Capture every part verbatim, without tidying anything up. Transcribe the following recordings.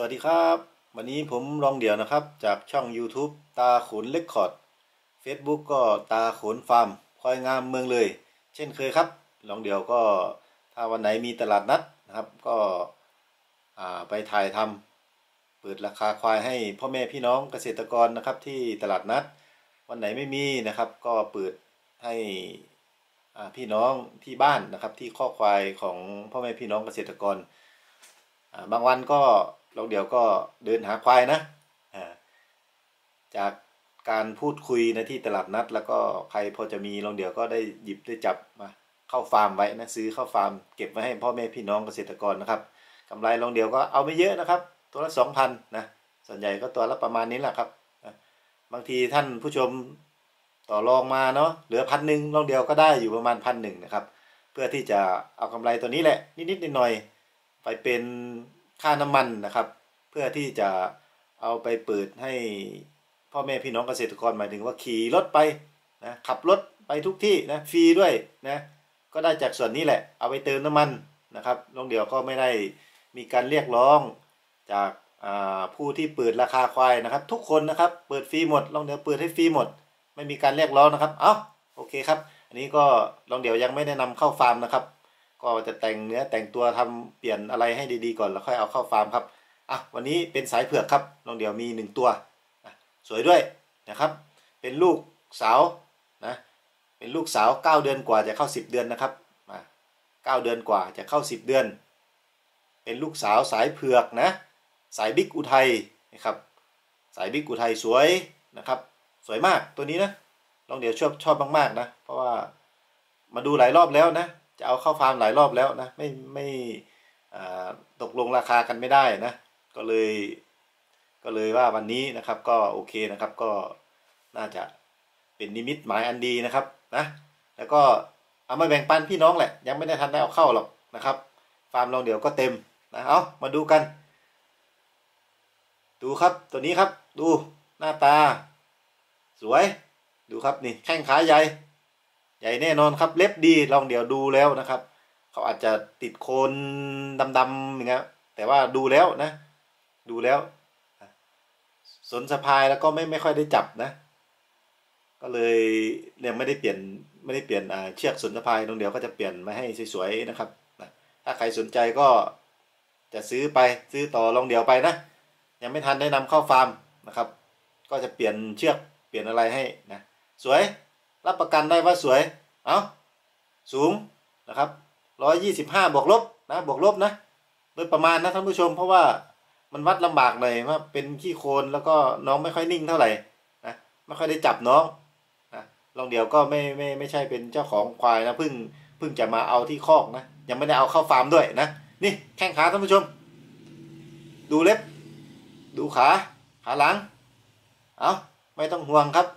วัสดีครับวันนี้ผมลองเดี่ยวนะครับจากช่อง YouTube ตาขนเรคคอร์ด Facebook ก็ตาขนฟาร์มควายงามเมืองเลยเช่นเคยครับลองเดี่ยวก็ถ้าวันไหนมีตลาดนัดนะครับก็ไปถ่ายทำเปิดราคาควายให้พ่อแม่พี่น้องเกษตรกรนะครับที่ตลาดนัดวันไหนไม่มีนะครับก็เปิดให้พี่น้องที่บ้านนะครับที่ข้อควายของพ่อแม่พี่น้องเกษตรกรบางวันก็ลองเดี๋ยวก็เดินหาควายนะจากการพูดคุยในที่ตลาดนัดแล้วก็ใครพอจะมีลองเดี๋ยวก็ได้หยิบได้จับมาเข้าฟาร์มไว้นะซื้อเข้าฟาร์มเก็บไว้ให้พ่อแม่พี่น้องเกษตรกรนะครับกำไรลองเดี๋ยวก็เอาไม่เยอะนะครับตัวละสองพันนะส่วนใหญ่ก็ตัวละประมาณนี้แหละครับบางทีท่านผู้ชมต่อรองมาเนาะเหลือพันหนึ่งลองเดียวก็ได้อยู่ประมาณพันหนึ่งนะครับเพื่อที่จะเอากำไรตัวนี้แหละนิดๆหน่อยๆไปเป็นค่าน้ำมันนะครับเพื่อที่จะเอาไปเปิดให้พ่อแม่พี่น้องเกษตรกรหมายถึงว่าขี่รถไปนะขับรถไปทุกที่นะฟรีด้วยนะก็ได้จากส่วนนี้แหละเอาไปเติมน้ำมันนะครับลองเดียวก็ไม่ได้มีการเรียกร้องจากผู้ที่เปิดราคาควายนะครับทุกคนนะครับเปิดฟรีหมดลองเดียวเปิดให้ฟรีหมดไม่มีการเรียกร้องนะครับเอาโอเคครับอันนี้ก็ลองเดี๋ยวยังไม่ได้นำเข้าฟาร์มนะครับก็จะแต่งเนื้อแต่งตัวทำเปลี่ยนอะไรให้ดีๆก่อนแล้วค่อยเอาเข้าฟาร์มครับอ่ะวันนี้เป็นสายเผือกครับลองเดี๋ยวมีหนึ่งตัวสวยด้วยนะครับเป็นลูกสาวนะเป็นลูกสาวเก้าเดือนกว่าจะเข้าสิบเดือนนะครับมาเก้าเดือนกว่าจะเข้าสิบเดือนเป็นลูกสาวสายเผือกนะสายบิ๊กอุทัยนะครับสายบิ๊กอุทัยสวยนะครับสวยมากตัวนี้นะลองเดี๋ยวชอบชอบมากๆนะเพราะว่ามาดูหลายรอบแล้วนะจะเอาเข้าฟาร์มหลายรอบแล้วนะไม่ไม่ตกลงราคากันไม่ได้นะก็เลยก็เลยว่าวันนี้นะครับก็โอเคนะครับก็น่าจะเป็นนิมิตหมายอันดีนะครับนะแล้วก็เอามาแบ่งปันพี่น้องแหละยังไม่ได้ทันได้เอาเข้าหรอกนะครับฟาร์มลองเดี๋ยวก็เต็มนะเอามาดูกันดูครับตัวนี้ครับดูหน้าตาสวยดูครับนี่แข้งขาใหญ่ใหญ่แน่นอนครับเล็บดีลองเดี๋ยวดูแล้วนะครับเขาอาจจะติดโคนดำๆอย่างเงี้ยแต่ว่าดูแล้วนะดูแล้วสนสะพายแล้วก็ไม่ไม่ค่อยได้จับนะก็เลยยังไม่ได้เปลี่ยนไม่ได้เปลี่ยนเชือกสนสะพายลองเดี๋ยวก็จะเปลี่ยนมาให้สวยๆนะครับถ้าใครสนใจก็จะซื้อไปซื้อต่อลองเดี๋ยวไปนะยังไม่ทันได้นำเข้าฟาร์มนะครับก็จะเปลี่ยนเชือกเปลี่ยนอะไรให้นะสวยรับประกันได้ว่าสวยเอาสูงนะครับร้อยยี่สิบห้าบวกลบนะบวกลบนะโดยประมาณนะท่านผู้ชมเพราะว่ามันวัดลำบากเลยว่าเป็นขี้โคลนแล้วก็น้องไม่ค่อยนิ่งเท่าไหร่นะไม่ค่อยได้จับน้องนะลองเดี๋ยวก็ไม่ไม่ไม่ใช่เป็นเจ้าของควายนะเพิ่งเพิ่งจะมาเอาที่คอกนะยังไม่ได้เอาเข้าฟาร์มด้วยนะนี่แข้งขาท่านผู้ชมดูเล็บดูขาขาหลังเอาไม่ต้องห่วงครับ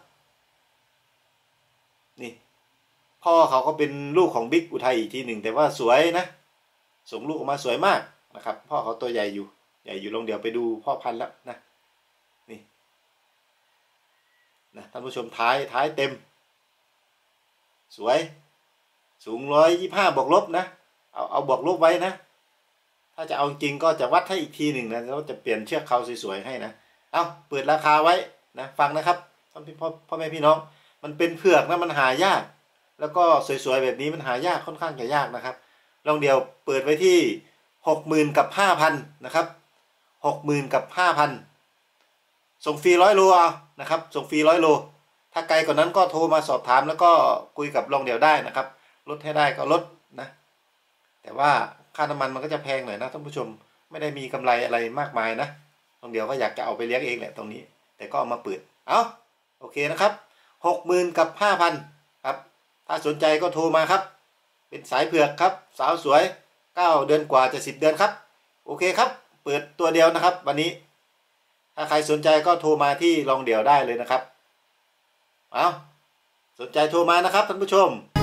นี่พ่อเขาก็เป็นลูกของบิ๊กอุทัยอีกทีหนึ่งแต่ว่าสวยนะส่งลูกออกมาสวยมากนะครับพ่อเขาตัวใหญ่อยู่ใหญ่อยู่ลองเดี๋ยวไปดูพ่อพันธุ์แล้วนะนี่นะท่านผู้ชมท้ายท้ายเต็มสวยสูงร้อยยี่ห้าบวกลบนะเอาเอาบวกลบไว้นะถ้าจะเอาจริงก็จะวัดให้อีกทีหนึ่งนะแล้วจะเปลี่ยนเชือกเขาสวยๆให้นะเอาเปิดราคาไว้นะฟังนะครับท่านพ่อพ่อแม่พี่น้องมันเป็นเผือกนะมันหายากแล้วก็สวยๆแบบนี้มันหายากค่อนข้างจะยากนะครับลองเดียวเปิดไว้ที่หกหมื่นกับห้าพันนะครับหกหมื่นกับห้าพันส่งฟรีร้อยโลเอานะครับส่งฟรีร้อยโลถ้าไกลกว่านั้นก็โทรมาสอบถามแล้วก็คุยกับลองเดียวได้นะครับลดให้ได้ก็ลดนะแต่ว่าค่าน้ำมันมันก็จะแพงหน่อยนะท่านผู้ชมไม่ได้มีกำไรอะไรมากมายนะลองเดียวก็อยากจะเอาไปเลี้ยงเองแหละตรงนี้แต่ก็เอามาเปิดเอาโอเคนะครับหกหมื่นกับห้าพันครับถ้าสนใจก็โทรมาครับเป็นสายเผือกครับสาวสวยเก้าเดือนกว่าจะสิบเดือนครับโอเคครับเปิดตัวเดียวนะครับวันนี้ถ้าใครสนใจก็โทรมาที่ลองเดี่ยวได้เลยนะครับเอาสนใจโทรมานะครับท่านผู้ชม